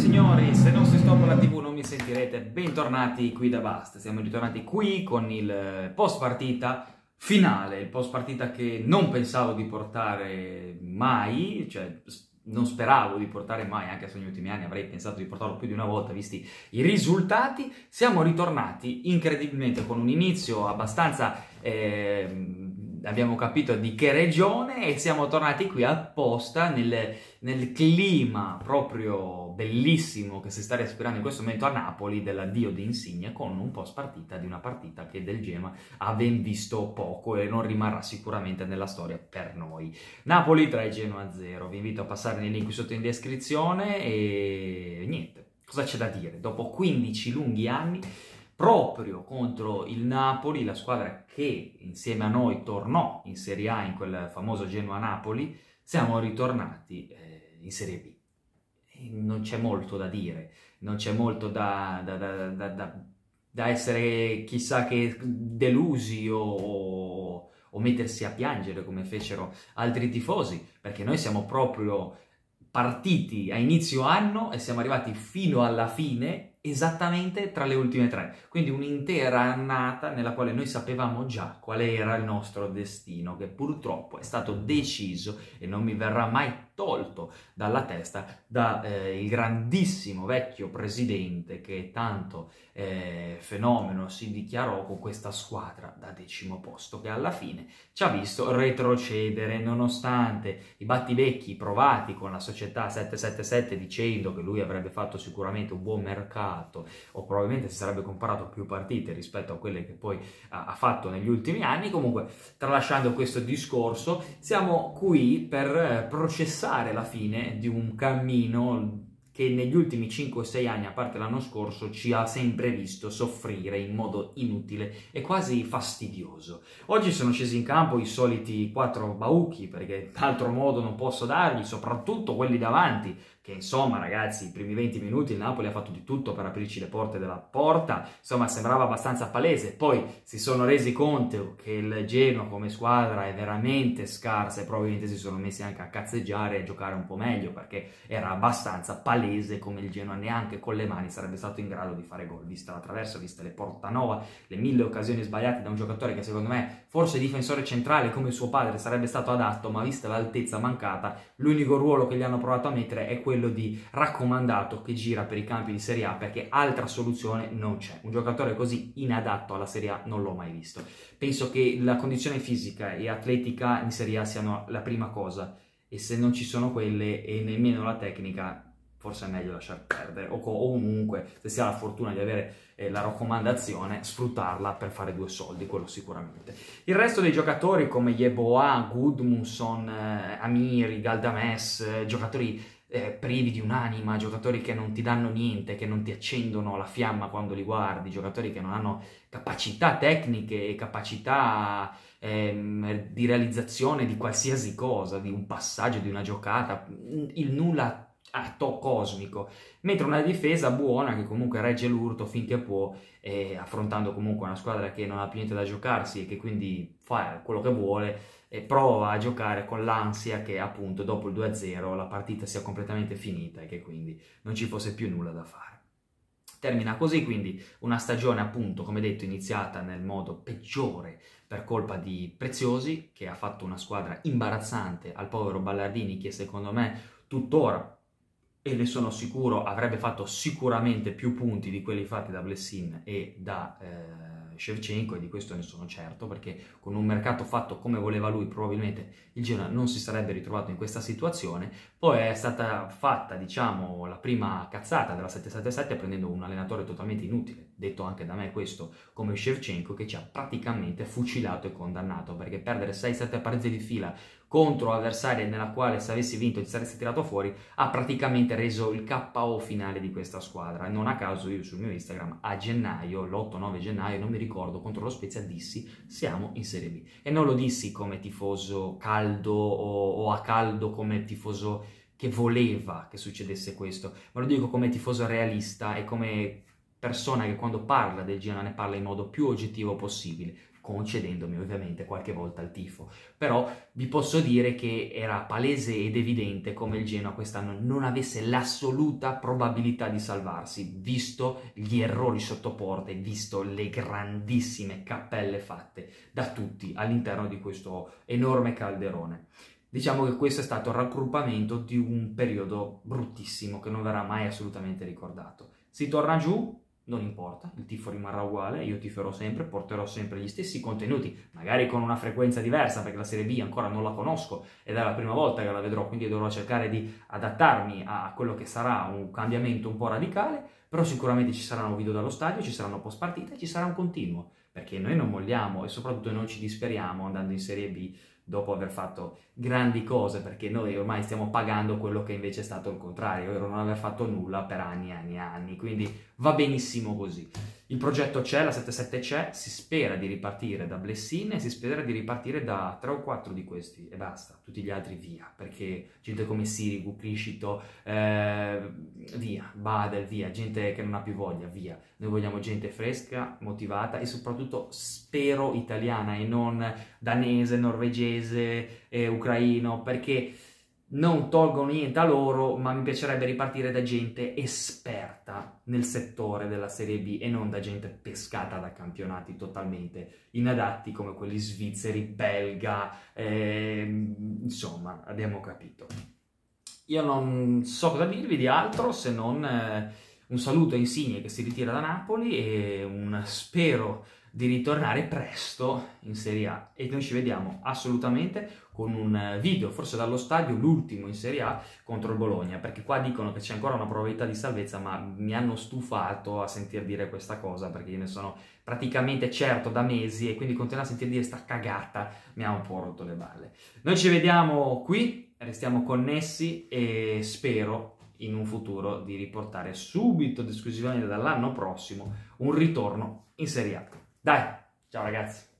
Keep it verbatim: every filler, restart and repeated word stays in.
signori, se non si stoppa la tivù non mi sentirete. Bentornati qui da Basta. Siamo ritornati qui con il post partita finale, il post partita che non pensavo di portare mai, cioè non speravo di portare mai, anche se negli ultimi anni avrei pensato di portarlo più di una volta visti i risultati. Siamo ritornati incredibilmente con un inizio abbastanza eh, abbiamo capito di che regione, e siamo tornati qui apposta nel, nel clima proprio bellissimo che si sta respirando in questo momento a Napoli dell'addio di Insigne, con un post partita di una partita che del Genoa ha ben visto poco e non rimarrà sicuramente nella storia per noi. Napoli tre, Genoa zero. Vi invito a passare nei link qui sotto in descrizione e niente, cosa c'è da dire? Dopo quindici lunghi anni, proprio contro il Napoli, la squadra che insieme a noi tornò in Serie A in quel famoso Genoa-Napoli, siamo ritornati eh, in Serie B. E non c'è molto da dire, non c'è molto da, da, da, da, da, da essere chissà che delusi o, o mettersi a piangere come fecero altri tifosi, perché noi siamo proprio partiti a inizio anno e siamo arrivati fino alla fine esattamente tra le ultime tre, quindi un'intera annata nella quale noi sapevamo già qual era il nostro destino, che purtroppo è stato deciso e non mi verrà mai tolto dalla testa da eh, il grandissimo vecchio presidente che tanto eh, fenomeno si dichiarò con questa squadra da decimo posto, che alla fine ci ha visto retrocedere nonostante i battibecchi provati con la società sette sette sette dicendo che lui avrebbe fatto sicuramente un buon mercato o probabilmente si sarebbe comparato più partite rispetto a quelle che poi ha, ha fatto negli ultimi anni. Comunque, tralasciando questo discorso, siamo qui per processare la fine di un cammino che negli ultimi cinque o sei anni, a parte l'anno scorso, ci ha sempre visto soffrire in modo inutile e quasi fastidioso. Oggi sono scesi in campo i soliti quattro bauchi, perché d'altro modo non posso dargli, soprattutto quelli davanti, che insomma ragazzi, i primi venti minuti il Napoli ha fatto di tutto per aprirci le porte della porta, insomma sembrava abbastanza palese, poi si sono resi conto che il Genoa come squadra è veramente scarsa e probabilmente si sono messi anche a cazzeggiare e a giocare un po' meglio, perché era abbastanza palese come il Genoa neanche con le mani sarebbe stato in grado di fare gol, vista la traversa, viste le Portanova, le mille occasioni sbagliate da un giocatore che secondo me forse difensore centrale come suo padre sarebbe stato adatto, ma vista l'altezza mancata l'unico ruolo che gli hanno provato a mettere è quello di raccomandato che gira per i campi di Serie A, perché altra soluzione non c'è. Un giocatore così inadatto alla Serie A non l'ho mai visto. Penso che la condizione fisica e atletica in Serie A siano la prima cosa, e se non ci sono quelle e nemmeno la tecnica, forse è meglio lasciar perdere, o comunque se si ha la fortuna di avere eh, la raccomandazione, sfruttarla per fare due soldi, quello sicuramente. Il resto dei giocatori come Yeboah, Gudmundsson, eh, Amiri, Galdames, eh, giocatori Eh, privi di un'anima, giocatori che non ti danno niente, che non ti accendono la fiamma quando li guardi, giocatori che non hanno capacità tecniche e capacità ehm, di realizzazione di qualsiasi cosa, di un passaggio, di una giocata, il nulla atto cosmico, mentre una difesa buona che comunque regge l'urto finché può, eh, affrontando comunque una squadra che non ha più niente da giocarsi e che quindi fa quello che vuole e prova a giocare con l'ansia che appunto dopo il due a zero la partita sia completamente finita e che quindi non ci fosse più nulla da fare. Termina così quindi una stagione appunto, come detto, iniziata nel modo peggiore per colpa di Preziosi, che ha fatto una squadra imbarazzante al povero Ballardini, che secondo me tuttora, e ne sono sicuro, avrebbe fatto sicuramente più punti di quelli fatti da Blessin e da eh, Shevchenko, e di questo ne sono certo, perché con un mercato fatto come voleva lui probabilmente il Genoa non si sarebbe ritrovato in questa situazione. Poi è stata fatta, diciamo, la prima cazzata della sette sette sette prendendo un allenatore totalmente inutile, detto anche da me questo, come Shevchenko, che ci ha praticamente fucilato e condannato, perché perdere sei sette partite di fila contro avversari nella quale se avessi vinto ti saresti tirato fuori, ha praticamente reso il K O finale di questa squadra. Non a caso io sul mio Instagram a gennaio, l'otto nove gennaio, non mi ricordo, contro lo Spezia dissi siamo in Serie B, e non lo dissi come tifoso caldo o, o a caldo come tifoso che voleva che succedesse questo, ma lo dico come tifoso realista e come persona che quando parla del Genoa ne parla in modo più oggettivo possibile. concedendomi ovviamente qualche volta il tifo. Però vi posso dire che era palese ed evidente come il Genoa quest'anno non avesse l'assoluta probabilità di salvarsi, visto gli errori sotto porta e visto le grandissime cappelle fatte da tutti all'interno di questo enorme calderone. Diciamo che questo è stato il raggruppamento di un periodo bruttissimo che non verrà mai assolutamente ricordato. Si torna giù, non importa, il tifo rimarrà uguale, io tiferò sempre, porterò sempre gli stessi contenuti, magari con una frequenza diversa perché la Serie B ancora non la conosco ed è la prima volta che la vedrò, quindi dovrò cercare di adattarmi a quello che sarà un cambiamento un po' radicale, però sicuramente ci saranno video dallo stadio, ci saranno post partita e ci sarà un continuo, perché noi non molliamo e soprattutto non ci disperiamo andando in Serie B dopo aver fatto grandi cose, perché noi ormai stiamo pagando quello che invece è stato il contrario, ovvero non aver fatto nulla per anni e anni e anni, quindi va benissimo così. Il progetto c'è, la sette sette c'è, si spera di ripartire da Blessin e si spera di ripartire da tre o quattro di questi e basta, tutti gli altri via, perché gente come Sirigu, Criscito, eh, via, Badel, via, gente che non ha più voglia, via. Noi vogliamo gente fresca, motivata e soprattutto spero italiana e non danese, norvegese, eh, ucraino, perché non tolgo niente a loro, ma mi piacerebbe ripartire da gente esperta nel settore della Serie B e non da gente pescata da campionati totalmente inadatti come quelli svizzeri, belga, eh, insomma, abbiamo capito. Io non so cosa dirvi di altro se non eh, un saluto a Insigne che si ritira da Napoli e un spero di ritornare presto in Serie A e noi ci vediamo assolutamente con un video, forse dallo stadio, l'ultimo in Serie A contro il Bologna, perché qua dicono che c'è ancora una probabilità di salvezza, ma mi hanno stufato a sentir dire questa cosa, perché io ne sono praticamente certo da mesi e quindi continuare a sentir dire sta cagata mi ha un po' rotto le balle. Noi ci vediamo qui, restiamo connessi e spero in un futuro di riportare subito ed esclusivamente dall'anno prossimo un ritorno in Serie A. Dai, ciao ragazzi!